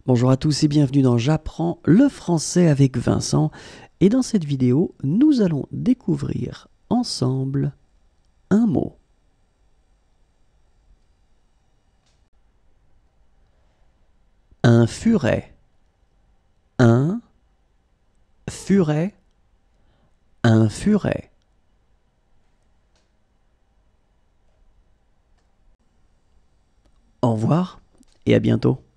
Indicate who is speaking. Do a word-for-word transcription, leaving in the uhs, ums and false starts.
Speaker 1: Bonjour à tous et bienvenue dans J'apprends le français avec Vincent. Et dans cette vidéo, nous allons découvrir ensemble un mot. Un furet. Un furet. Un furet. Au revoir et à bientôt.